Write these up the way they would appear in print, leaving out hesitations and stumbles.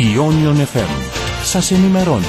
Ionion FM σας ενημερώνει.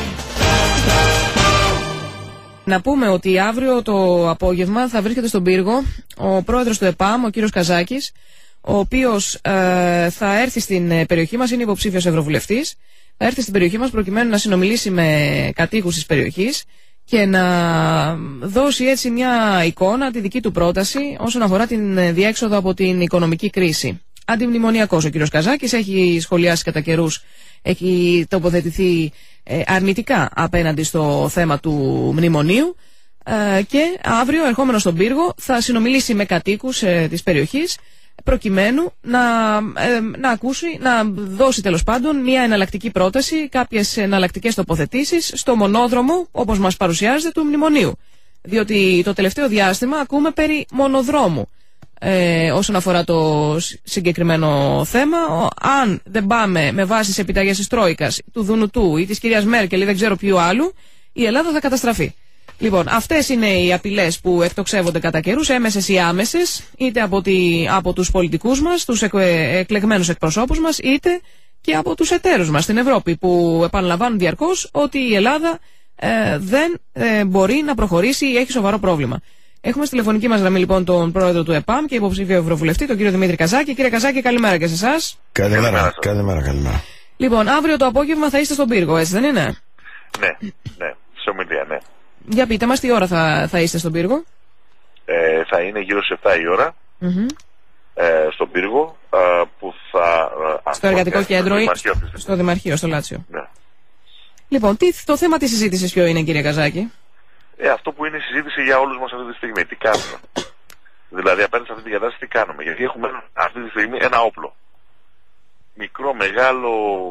Να πούμε ότι αύριο το απόγευμα θα βρίσκεται στον πύργο ο πρόεδρος του ΕΠΑΜ, ο κύριος Καζάκης, ο οποίος θα έρθει στην περιοχή μας, είναι υποψήφιος ευρωβουλευτής, θα έρθει στην περιοχή μας προκειμένου να συνομιλήσει με κατοίκους της περιοχής και να δώσει έτσι μια εικόνα, τη δική του πρόταση όσον αφορά την διέξοδο από την οικονομική κρίση. Αντιμνημονιακός ο κύριος Καζάκης, έχει σχολιάσει κατά καιρούς, έχει τοποθετηθεί αρνητικά απέναντι στο θέμα του μνημονίου και αύριο ερχόμενο στον πύργο θα συνομιλήσει με κατοίκους της περιοχής προκειμένου να ακούσει, να δώσει τέλος πάντων μια εναλλακτική πρόταση, κάποιες εναλλακτικές τοποθετήσεις στο μονόδρομο, όπως μας παρουσιάζεται, του μνημονίου. Διότι το τελευταίο διάστημα ακούμε περί μονοδρόμου όσον αφορά το συγκεκριμένο θέμα. Αν δεν πάμε με βάση τις επιταγές της Τρόικας, του Δουνουτού ή της κυρίας Μέρκελ ή δεν ξέρω ποιου άλλου, η Ελλάδα θα καταστραφεί. Λοιπόν, αυτές είναι οι απειλές που εκτοξεύονται κατά καιρούς, έμεσες ή άμεσες, είτε από τους πολιτικούς μας, τους εκλεγμένους εκπροσώπους μας, είτε και από τους εταίρους μας στην Ευρώπη, που επαναλαμβάνουν διαρκώς ότι η Ελλάδα δεν μπορεί να προχωρήσει ή έχει σοβαρό πρόβλημα. Έχουμε στη τηλεφωνική μας γραμμή λοιπόν τον πρόεδρο του ΕΠΑΜ και υποψήφιο ευρωβουλευτή, τον κύριο Δημήτρη Καζάκη. Κύριε Καζάκη, καλημέρα και σε εσάς. Καλημέρα. Λοιπόν, αύριο το απόγευμα θα είστε στον πύργο, έτσι δεν είναι? Ναι, σε ομιλία, ναι. Για πείτε μας, τι ώρα θα είστε στον πύργο? Θα είναι γύρω στις 7 η ώρα στον πύργο που θα... στο εργατικό κέντρο ή στο Δημαρχείο, στο Λάτσιο. Ναι. Λοιπόν, το θέμα της συζήτησης ποιο είναι, κύριε Καζάκη? Αυτό που είναι η συζήτηση για όλους μας αυτή τη στιγμή. Τι κάνουμε? Δηλαδή απέναντι σε αυτή την κατάσταση τι κάνουμε? Γιατί έχουμε αυτή τη στιγμή ένα όπλο. Μικρό, μεγάλο,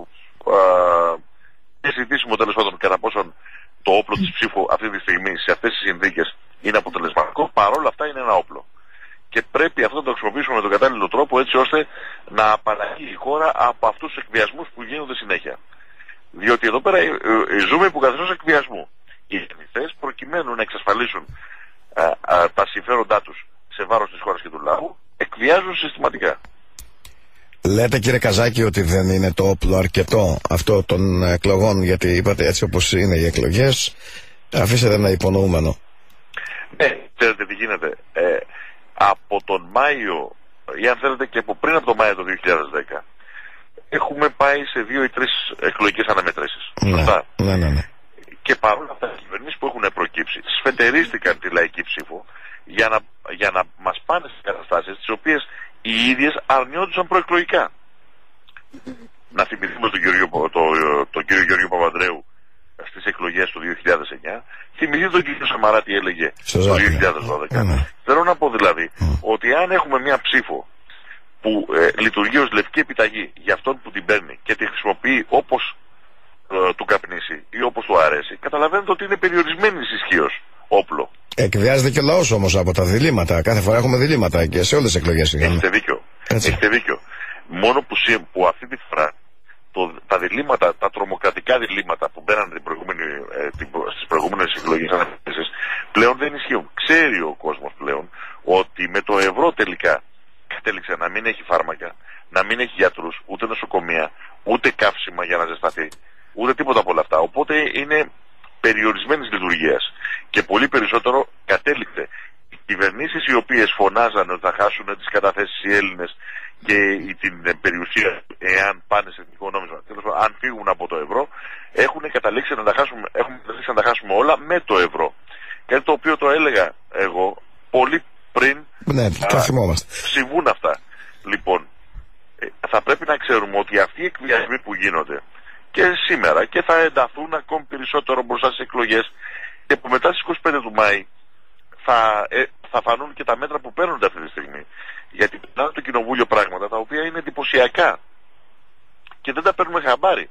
και συζητήσουμε τέλος πάντων κατά πόσον το όπλο της ψήφου αυτή τη στιγμή σε αυτές τις συνθήκες είναι αποτελεσματικό. Παρόλα αυτά είναι ένα όπλο. Και πρέπει αυτό να το χρησιμοποιήσουμε με τον κατάλληλο τρόπο, έτσι ώστε να απαλλαγεί η χώρα από αυτούς τους εκβιασμούς που γίνονται συνέχεια. Διότι εδώ πέρα ζούμε υπό καθεστώς εκβιασμού. Οι εθνιστές, προκειμένου να εξασφαλίσουν τα συμφέροντά τους σε βάρος της χώρας και του λαού, εκβιάζουν συστηματικά. Λέτε, κύριε Καζάκη, ότι δεν είναι το όπλο αρκετό αυτό των εκλογών, γιατί είπατε έτσι όπως είναι οι εκλογές, αφήσετε ένα υπονοούμενο. Ναι, ξέρετε τι γίνεται. Από τον Μάιο, ή αν θέλετε και από πριν από τον Μάιο του 2010, έχουμε πάει σε 2 ή 3 εκλογικές αναμετρήσεις. Σωστά. Ναι. Και παρόλα αυτά οι κυβερνήσεις που έχουν προκύψει σφετερίστηκαν τη λαϊκή ψήφο για να μας πάνε στις καταστάσεις τις οποίες οι ίδιες αρνιόντουσαν προεκλογικά. Να θυμηθούμε τον κύριο Γεωργίου Παπανδρέου στις εκλογές του 2009. Θυμηθείτε τον κύριο Σαμαρά τι έλεγε το 2012. Θέλω να πω δηλαδή ότι αν έχουμε μια ψήφο που λειτουργεί ως λευκή επιταγή για αυτόν που την παίρνει και τη χρησιμοποιεί όπως του καπνίσει ή όπως του αρέσει, καταλαβαίνετε ότι είναι περιορισμένης ισχύως όπλο. Εκβιάζεται και ο λαός όμως από τα διλήμματα. Κάθε φορά έχουμε διλήμματα και σε όλες τις εκλογές. Έχετε δίκιο. Μόνο που αυτή τη φορά τα διλήμματα, τα τρομοκρατικά διλήμματα που μπαίναν στις προηγούμενες εκλογές αναμετρήσεις πλέον δεν ισχύουν. Ξέρει ο κόσμος πλέον ότι με το ευρώ τελικά κατέληξε να μην έχει φάρμακα, να μην έχει γιατρούς, ούτε νοσοκομεία, ούτε καύσιμα για να ζεσταθεί, ούτε τίποτα από όλα αυτά. Οπότε είναι περιορισμένης λειτουργίας. Και πολύ περισσότερο κατέληξε οι κυβερνήσεις οι οποίες φωνάζανε ότι θα χάσουν τις καταθέσεις οι Έλληνες και την περιουσία εάν πάνε σε εθνικό νόμισμα, αν φύγουν από το ευρώ, έχουν καταλήξει να τα χάσουμε όλα με το ευρώ. Κάτι το οποίο το έλεγα εγώ πολύ πριν συμβούν αυτά. Λοιπόν, θα πρέπει να ξέρουμε ότι αυτοί οι εκβιασμοί που γίνονται και σήμερα και θα ακόμη περισσότερο μπροστά στις εκλογές και που μετά στις 25 του Μάη θα φανούν και τα μέτρα που παίρνονται αυτή τη στιγμή. Γιατί περνάνε το κοινοβούλιο πράγματα τα οποία είναι εντυπωσιακά και δεν τα παίρνουμε χαμπάρι.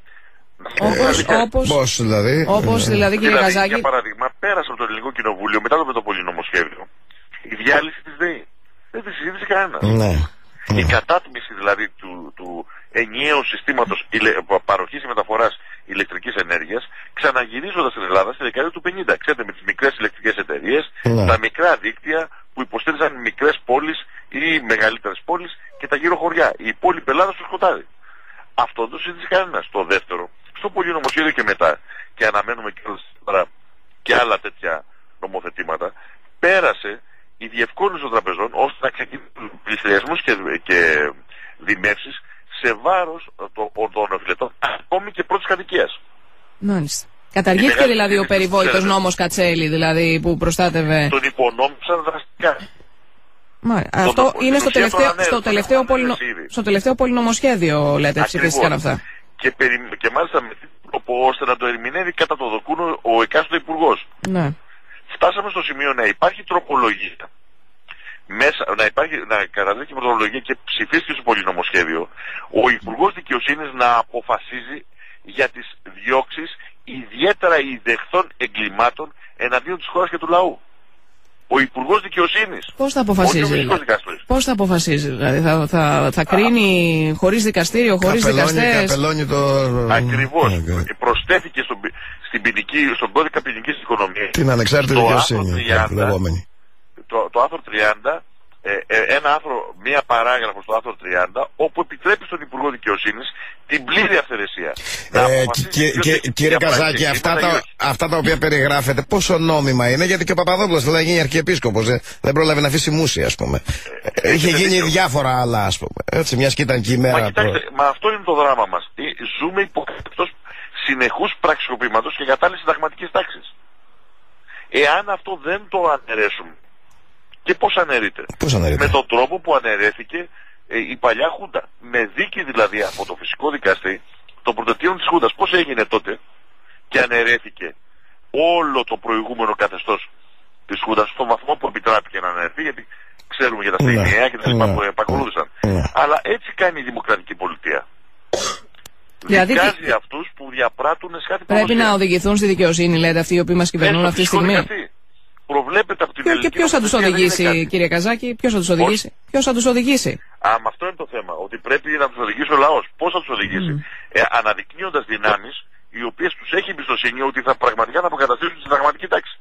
Όπως δηλαδή κύριε Καζάκη. Για παράδειγμα, πέρασε από το ελληνικό κοινοβούλιο μετά το πρωτοπολί νομοσχέδιο η διάλυση της ΔΕΗ. Δεν τη συζήτησε κανένα. Η κατάτμιση δηλαδή του ενιαίου συστήματος παροχής και μεταφοράς ηλεκτρικής ενέργειας, ξαναγυρίζοντας στην Ελλάδα στη δεκαετία του 50. Ξέρετε, με τις μικρές ηλεκτρικές εταιρείες, τα μικρά δίκτυα που υποστήριζαν μικρές πόλεις ή μεγαλύτερες πόλεις και τα γύρω χωριά. Η υπόλοιπη Ελλάδα στο σκοτάδι. Αυτό δεν το συζήτησε κανένας. Το δεύτερο, στο πολυνομοσχέδιο και μετά, και αναμένουμε και άλλα τέτοια νομοθετήματα, πέρασε η διευκόλυνση των τραπεζών ώστε να ξεκινήσουν πληστηριασμούς και δημεύσεις σε βάρος των οφειλετών, ακόμη και πρώτης κατοικίας. Μάλιστα. Καταργήθηκε δηλαδή ο περιβόητος νόμος Κατσέλη, δηλαδή, που προστάτευε. Τον υπονόμησαν δραστικά. Αυτό είναι στο τελευταίο πολυνομοσχέδιο, λέτε, ψηφίστηκαν αυτά. Και μάλιστα με τρόπο ώστε να το ερμηνεύει κατά το δοκούν ο εκάστοτε υπουργός. Ναι. Φτάσαμε στο σημείο να υπάρχει τροπολογία. Να καταδείξει τροπολογία και ψηφίστηκε στο πολυνομοσχέδιο ο Υπουργός Δικαιοσύνης να αποφασίζει για τις διώξεις ιδιαίτερα ιδεχθών εγκλημάτων εναντίον της χώρας και του λαού. Ο Υπουργός Δικαιοσύνης. Πώς θα αποφασίζει? Πώς θα αποφασίζει, δηλαδή θα κρίνει χωρίς δικαστήριο, χωρίς δικαστές? Ακριβώς. Προσθέθηκε στον κώδικα ποινικής οικονομίας την ανεξάρτητη δικαιοσύνη. Το άρθρο 30, μία παράγραφο στο άρθρο 30, όπου επιτρέπει στον Υπουργό Δικαιοσύνης την πλήρη αυθαιρεσία. Κύριε Καζάκη, αυτά τα οποία περιγράφετε, πόσο νόμιμα είναι? Γιατί και ο Παπαδόπουλος θέλει να γίνει αρχιεπίσκοπος, δεν πρόλαβε να αφήσει μουσια, ας πούμε. Είχε γίνει διάφορα άλλα, ας πούμε. Έτσι, μιας και ήταν και η μέρα. Μα αυτό είναι το δράμα μας. Ζούμε υπό συνεχούς πραξικοπήματος και κατάλληλης συνταγματικής τάξης. Εάν αυτό δεν το αναιρέσουμε, και πώς αναιρείται? Με τον τρόπο που αναιρέθηκε η παλιά Χούντα. Με δίκη δηλαδή από το φυσικό δικαστή των προτετείων της Χούντας. Πώς έγινε τότε και αναιρέθηκε όλο το προηγούμενο καθεστώς της Χούντας στον βαθμό που επιτράπηκε να αναιρεθεί, γιατί ξέρουμε για τα στιγμιαία και τα λοιπά που επακολούθησαν. Αλλά έτσι κάνει η δημοκρατική πολιτεία. Δηλαδή, δικάζει αυτούς που διαπράττουν σχάτη πρέπει προδοσία. Να οδηγηθούν στη δικαιοσύνη, λέτε, αυτοί οι οποίοι μας κυβερνούν αυτή τη στιγμή. Προβλέπεται από την ελληνική. Και ποιος θα τους οδηγήσει, κύριε Καζάκη, ποιος θα τους οδηγήσει? Ποιος θα τους οδηγήσει? Αυτό είναι το θέμα. Ότι πρέπει να τους οδηγήσει ο λαός. Πώς θα τους οδηγήσει? Αναδεικνύοντας δυνάμεις οι οποίες τους έχει εμπιστοσύνη ότι θα πραγματικά θα αποκαταστήσουν τη συνταγματική τάξη.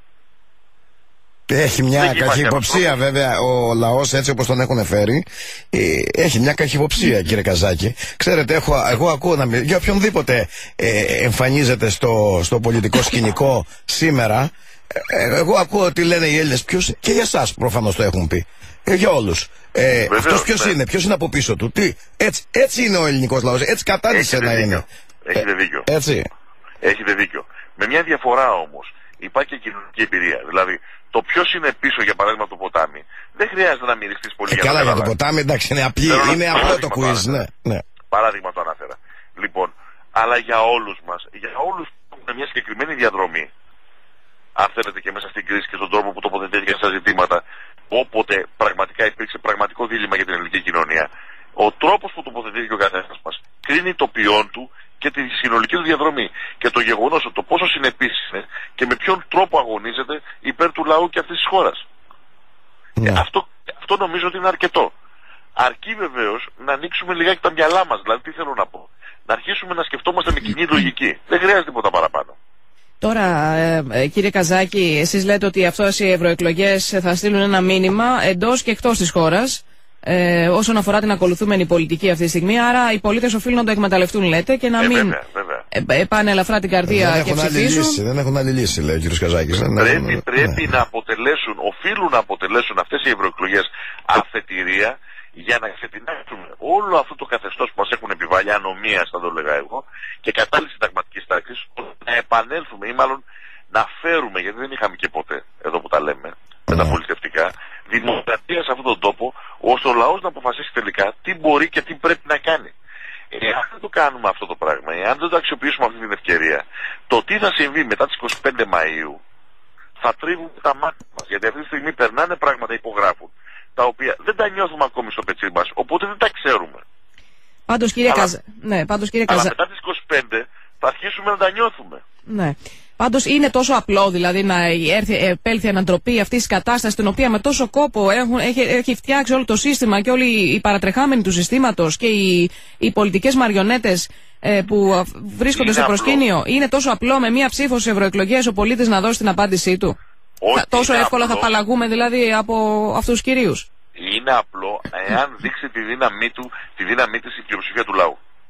Έχει μια καχυποψία βέβαια ο λαός, έτσι όπως τον έχουν φέρει. Έχει μια καχυποψία, κύριε Καζάκη. Ξέρετε, εγώ ακούω για οποιονδήποτε εμφανίζεται στο πολιτικό σκηνικό σήμερα. Εγώ ακούω ότι λένε οι Έλληνες ποιος, και για εσάς προφανώς το έχουν πει. Για όλους. Αυτός ποιος είναι, ποιος είναι από πίσω του? Έτσι είναι ο ελληνικός λαός. Έτσι κατάντησε να είναι. Έχετε δίκιο. Έτσι. Έχετε δίκιο. Με μια διαφορά όμως. Υπάρχει και κοινωνική εμπειρία. Δηλαδή, το ποιος είναι πίσω, για παράδειγμα, το ποτάμι, δεν χρειάζεται να μυριστείς πολύ για καλά, για το ποτάμι, εντάξει, είναι απλό το quiz, ναι. Παράδειγμα το αναφέρα. Λοιπόν, αλλά για όλους μας, για όλους που έχουν μια συγκεκριμένη διαδρομή, αν θέλετε και μέσα στην κρίση και στον τρόπο που τοποθετήθηκαν στα ζητήματα, όποτε πραγματικά υπήρξε πραγματικό δίλημμα για την ελληνική κοινωνία, ο τρόπος που τοποθετήθηκε ο καθένας μας κρίνει το ποιόν του και τη συνολική του διαδρομή. Και το γεγονός ότι το πόσο συνεπής είναι και με ποιον τρόπο αγωνίζεται υπέρ του λαού και αυτής της χώρας. Αυτό νομίζω ότι είναι αρκετό. Αρκεί βεβαίως να ανοίξουμε λιγάκι τα μυαλά μας. Δηλαδή, τι θέλω να πω? Να αρχίσουμε να σκεφτόμαστε με κοινή λογική. Δεν χρειάζεται τίποτα παραπάνω. Τώρα, κύριε Καζάκη, εσείς λέτε ότι αυτές οι ευρωεκλογές θα στείλουν ένα μήνυμα εντός και εκτός της χώρας όσον αφορά την ακολουθούμενη πολιτική αυτή τη στιγμή. Άρα οι πολίτες οφείλουν να το εκμεταλλευτούν, λέτε, και να μην πάνε ελαφρά την καρδία και ψηφίσουν. Δεν έχουν άλλη λύση, λέει ο κ. Καζάκης. Πρέπει να αποτελέσουν, οφείλουν να αποτελέσουν αυτές οι ευρωεκλογές αφετηρία για να ξετινάξουμε όλο αυτό το καθεστώς που μας έχουν επιβάλει, ανομίας θα το λέγα εγώ, και κατάλληλη συνταγματικής τάξης, να επανέλθουμε ή μάλλον να φέρουμε, γιατί δεν είχαμε και ποτέ εδώ που τα λέμε, μεταπολιτευτικά, δημοκρατία σε αυτόν τον τόπο, ώστε ο λαός να αποφασίσει τελικά τι μπορεί και τι πρέπει να κάνει. Εάν δεν το κάνουμε αυτό το πράγμα, εάν δεν το αξιοποιήσουμε αυτή την ευκαιρία, το τι θα συμβεί μετά τις 25 Μαΐου θα τρίβουμε τα μάτια μας, γιατί αυτή τη στιγμή περνάνε πράγματα, υπογράφουν, τα οποία δεν τα νιώθουμε ακόμη στο πετσί μας, οπότε δεν τα ξέρουμε. Πάντως, κύριε Καζάκη. Αλλά μετά τις 25 θα αρχίσουμε να τα νιώθουμε. Ναι. Πάντως είναι τόσο απλό δηλαδή να επέλθει ανατροπή αυτής της κατάστασης, την οποία με τόσο κόπο έχει φτιάξει όλο το σύστημα και όλοι οι παρατρεχάμενοι του συστήματος και οι πολιτικές μαριονέτες που βρίσκονται στο προσκήνιο. Είναι τόσο απλό με μία ψήφο στις ευρωεκλογές ο πολίτης να δώσει την απάντησή του? Τόσο εύκολα θα απαλλαγούμε δηλαδή από αυτούς τους κυρίους? Είναι απλό εάν δείξει τη δύναμή της η πλειοψηφία του λαού.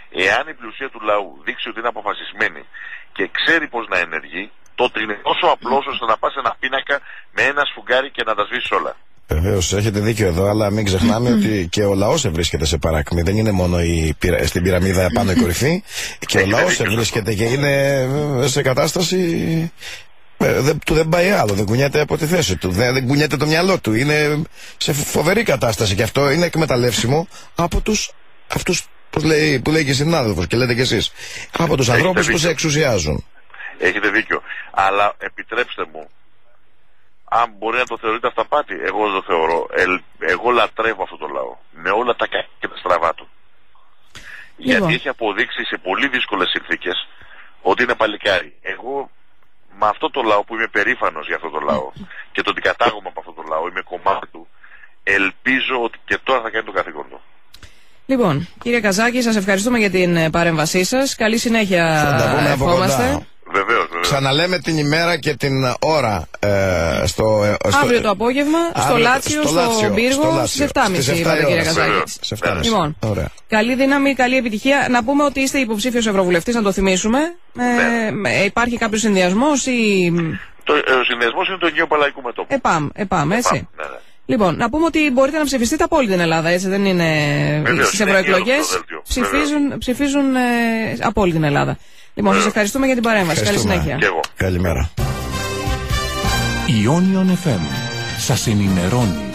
Εάν η πλειοψηφία του λαού δείξει ότι είναι αποφασισμένη και ξέρει πώς να ενεργεί, τότε είναι τόσο απλός ώστε να πας σε ένα πίνακα με ένα σφουγγάρι και να τα σβήσεις όλα. Βεβαίως, έχετε δίκιο εδώ, αλλά μην ξεχνάμε ότι και ο λαός βρίσκεται σε παράκμη. Δεν είναι μόνο στην πυραμίδα πάνω η κορυφή. Και ο λαός βρίσκεται και είναι σε κατάσταση. Του δεν πάει άλλο, δεν κουνιέται από τη θέση του, δεν κουνιέται το μυαλό του. Είναι σε φοβερή κατάσταση και αυτό είναι εκμεταλλεύσιμο από αυτούς που λέει και συνάδελφος και λέτε και εσείς. Από τους ανθρώπους που σε εξουσιάζουν. Έχετε δίκιο. Αλλά επιτρέψτε μου, αν μπορεί να το θεωρείτε αυταπάτη, εγώ δεν το θεωρώ. Εγώ λατρεύω αυτό το λαό. Με όλα τα κακά και τα στραβά του. Γιατί έχει αποδείξει σε πολύ δύσκολες συνθήκες ότι είναι παλικάρι. Εγώ με αυτό το λαό που είμαι περήφανος για αυτό το λαό και το ότι κατάγομαι από αυτό το λαό, είμαι κομμάτι του, ελπίζω ότι και τώρα θα κάνει το καθήκον του. Λοιπόν, κύριε Καζάκη, σας ευχαριστούμε για την παρέμβασή σας. Καλή συνέχεια. Ευχόμαστε. Βεβαίως. Ξαναλέμε την ημέρα και την ώρα αύριο το απόγευμα στο Λάτσιο, στο Πύργο, στις 7.30 είπατε, κύριε Καζάκη. Λοιπόν, καλή δύναμη, καλή επιτυχία. Να πούμε ότι είστε υποψήφιος ευρωβουλευτής, να το θυμίσουμε. Υπάρχει κάποιος συνδυασμός ή... Ο συνδυασμός είναι το Αγίου Παλαϊκού Μετώπου. ΕΠΑΜ, έτσι. Λοιπόν, να πούμε ότι μπορείτε να ψηφιστείτε από όλη την Ελλάδα, έτσι δεν είναι? Στις ευρωεκλογές ψηφίζουν από όλη την Ελλάδα. Λοιπόν, σας ευχαριστούμε για την παρέμβαση. Καλή συνέχεια. Καλημέρα. Ionion FM σας ενημερώνει.